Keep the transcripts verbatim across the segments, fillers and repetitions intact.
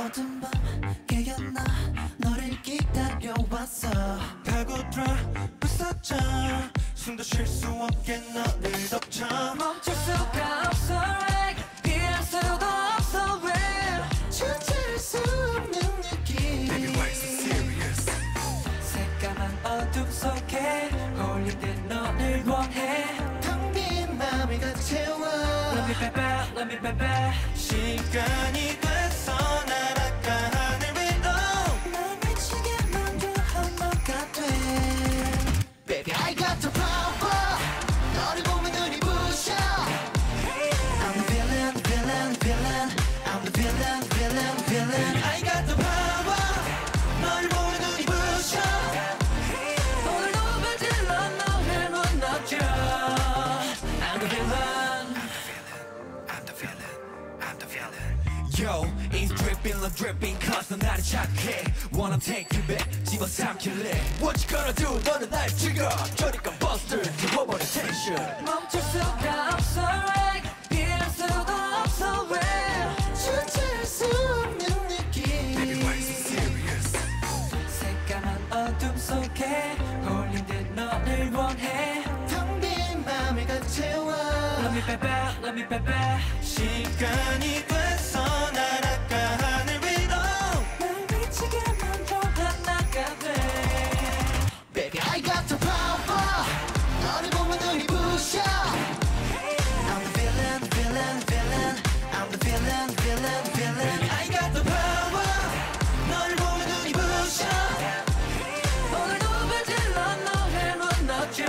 어둠 밤 깨어나 너를 기다려왔어. 파고들어 부서져 숨도 쉴 수 없게 너를 덮쳐. 멈출 수가 없어 right. 피할 수도 없어 real. 주체할 수 없는 느낌. Baby why so serious. 새까만 어둠 속에 홀린 듯 너를 원해. 텅 빈 맘을 가득 채워. Love me baby, love me baby. 시간이 돼서 날아가 하늘 위로 날 미치게 만들어 너가 돼. Baby I got the power. 너를 보면 눈이 부셔. I'm the villain, villain, villain. I'm the villain, villain, villain. I got the power. 너를 보면 눈이 부셔. 오늘 너를 질러 너를 못 넣죠. I'm the villain. I'm the villain. I'm the villain. Yo, it's dripping, I'm dripping. cause 넌 나를 착해. Wanna take you back. 집어삼킬래. What you gonna do? 너는 날 죽여. 저리가 buster. 지워버려 tension. 멈출 수가 없어 right. 피할 수도 없어 real. 주체할 수 없는 느낌. Baby why so serious. 새까만 어둠 속에 홀린 듯 너를 원해. 텅 빈 맘을 가득 채워. Love me baby, love me baby. 시간이 돼서 날아가 하늘 위로 날 미치게 만들어 하나가 돼. Baby I got the power. 너를 보면 눈이 부셔. I'm the villain, villain, villain. I'm the villain, villain, villain. I got the power. 너를 보면 눈이 부셔. 오늘 누굴 질러 너를 못 넣죠.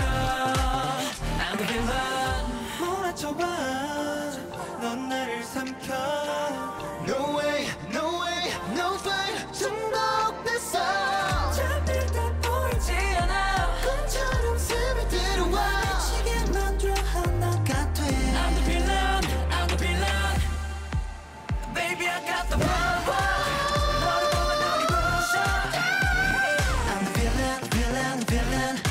I'm the villain. 몰아쳐봐 넌 나를 삼켜. No way, no way, no way. 중독됐어. 잡힐 때 보이지 않아. 꿈처럼 스며들어와. 미치게 만들어 하나가 돼. I'm the villain, I'm the villain. Baby I got the power. 너를 보면 눈이 부셔. I'm the villain, villain, villain.